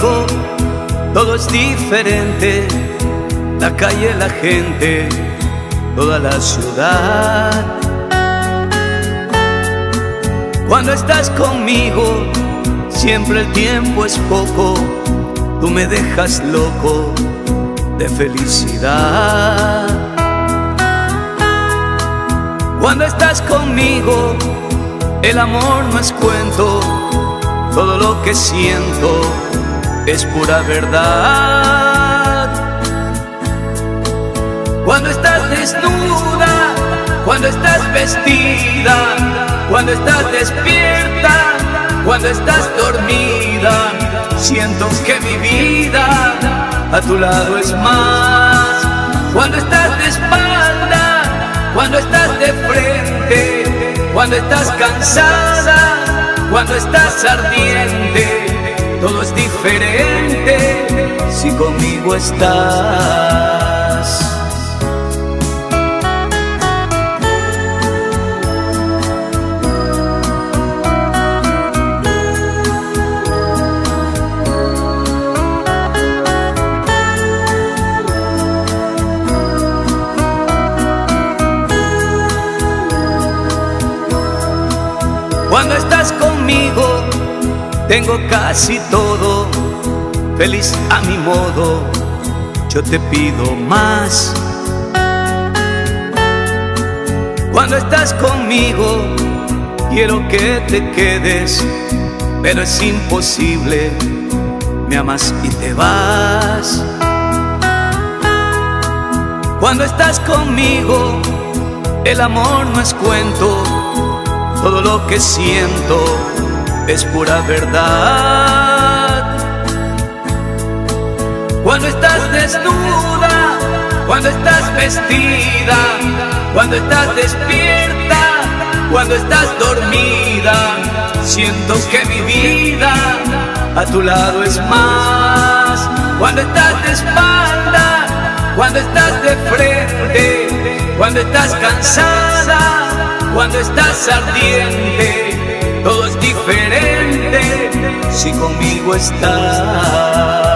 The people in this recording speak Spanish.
conmigo todo es diferente, la calle, la gente, toda la ciudad. Cuando estás conmigo, siempre el tiempo es poco, tú me dejas loco de felicidad. Cuando estás conmigo, el amor no es cuento, todo lo que siento es pura verdad. Cuando estás desnuda, cuando estás vestida, cuando estás despierta, cuando estás dormida, siento que mi vida a tu lado es más. Cuando estás de espalda, cuando estás de frente, cuando estás cansada, cuando estás ardiente, todo es diferente si conmigo estás. Cuando estás conmigo, tengo casi todo, feliz a mi modo, yo te pido más. Cuando estás conmigo, quiero que te quedes, pero es imposible, me amas y te vas. Cuando estás conmigo, el amor no es cuento, todo lo que siento es pura verdad. Cuando estás desnuda, cuando estás vestida, cuando estás despierta, cuando estás dormida, siento que mi vida a tu lado es más. Cuando estás de espalda, cuando estás de frente, cuando estás cansada, cuando estás ardiente, todo es diferente si conmigo estás.